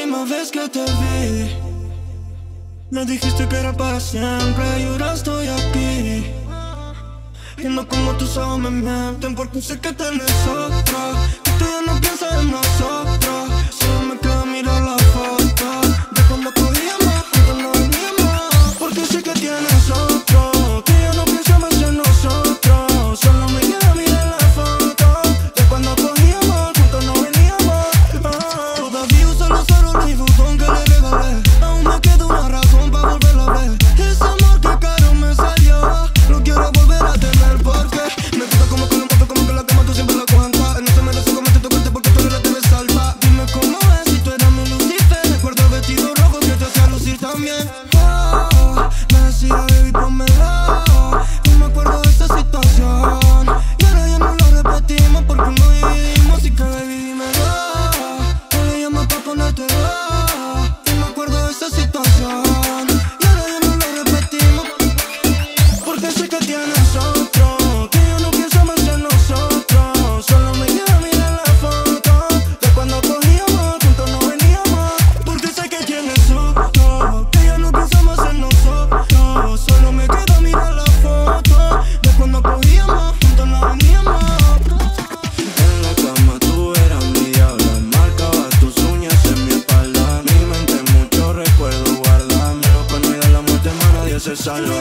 última vez que te vi, me dijiste que era para siempre y ahora estoy aquí. Y no como tus ojos me mienten, porque sé que tienes otra, que tú ya no piensas en nosotros. Solo me queda mirar la foto de cuando cogíamos, cuando no veníamos. Porque sé que tienes otro, que ya no piensas más en nosotros. Solo me queda mirar la foto de cuando cogíamos, cuando no veníamos. Todavía uso los aros Louis Vuitton que le regalé. Aún me queda una razón para volverla a ver. Ese amor que caro me salió, lo quiero volver a tener. Porque me gusta como que lo muevo, como que la cama tú siempre la cojan ca. No se merece como te tocaste porque tú eres la que me salva. Dime cómo es si tú eras mi Lucifer. Recuerdo el vestido rojo que te hacía lucir también. Me decía baby pónmelo, y me acuerdo de esa situación. Y ahora ya no lo repetimos porque no dividimos. Así que baby dímelo, yo le llamo pa' ponértelo. Y me acuerdo de esa situación. Y ahora ya no lo repetimos porque sé que tienes otro, que yo no pienso más en nosotros. Solo me queda mirar la foto de cuando cogíamos, juntos no veníamos. Porque sé que tienes otro, que yo no pienso más en nosotros. Solo me queda mirar la foto de cuando cogíamos, juntos no veníamos. En la cama tú eras mi diabla, marcabas tus uñas en mi espalda. Mi mente mucho recuerdo guarda, pero cuando llega la muerte más nadie se salva.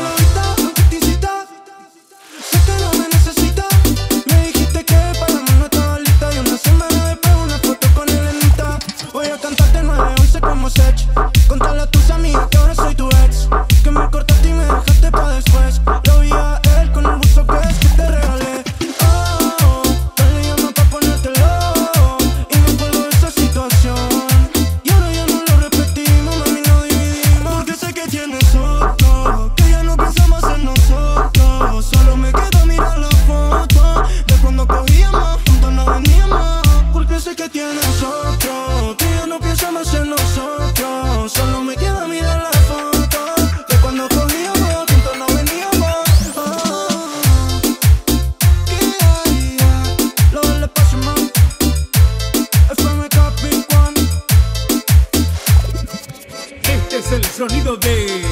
Sé que no me necesitas. Me dijiste que para mí no estaba lista. Y una semana después una foto con Elenita. Voy a cantarte 9-11 como Sech. Contale a tus amigas que ahora soy tu ex, que me cortaste y me dejaste pa' después. Lo vi a él con el buzo que es que te regalé. Yo le llamo pa' ponértelo. Y me acuerdo de esa situación. Y ahora ya no lo repetimos, mami, no dividimos. Porque sé que tienes otro, que ya no piensa más en nosotros. Solo me queda mirar la foto de cuando cogíamos, juntos no veníamos. Porque sé que tienes otro, que ya no piensa más en nosotros. Solo me queda mirar la foto de cuando cogíamos, juntos no veníamos. Lo del espacio, man. FM Capi One. Este es el sonido de